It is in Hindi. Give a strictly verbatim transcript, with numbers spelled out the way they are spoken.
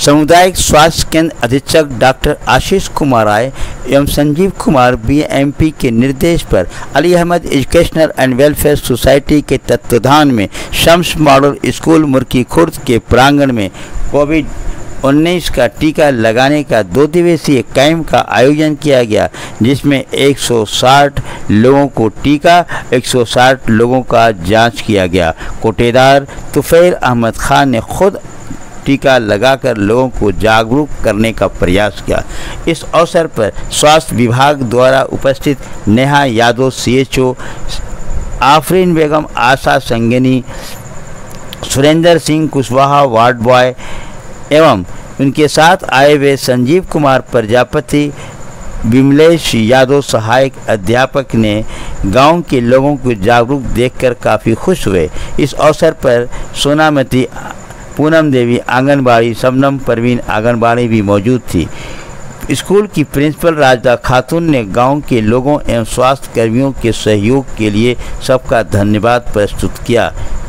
सामुदायिक स्वास्थ्य केंद्र अधीक्षक डॉक्टर आशीष कुमार राय एवं Sanjeev Kumar B M P के निर्देश पर Ali Ahmad educational and welfare society के तत्वाधान में शम्स मॉडल स्कूल मुर्की खुर्द के प्रांगण में कोविड उन्नीस का टीका लगाने का दो दिवसीय कैंप का आयोजन किया गया, जिसमें एक सौ साठ लोगों को टीका एक सौ साठ लोगों का जांच किया गया। कोटेदार तुफैल अहमद खान ने खुद टीका लगाकर लोगों को जागरूक करने का प्रयास किया। इस अवसर पर स्वास्थ्य विभाग द्वारा उपस्थित Neha Yadav C H O, Afreen Begum आशा संगनी, सुरेंद्र सिंह कुशवाहा वार्ड बॉय एवं उनके साथ आए हुए संजीव कुमार प्रजापति, विमलेश यादव सहायक अध्यापक ने गांव के लोगों को जागरूक देखकर काफ़ी खुश हुए। इस अवसर पर सोनामती, पूनम देवी आंगनबाड़ी, शबनम परवीन आंगनबाड़ी भी मौजूद थी। स्कूल की प्रिंसिपल राजदा खातून ने गांव के लोगों एवं स्वास्थ्य कर्मियों के सहयोग के लिए सबका धन्यवाद प्रस्तुत किया।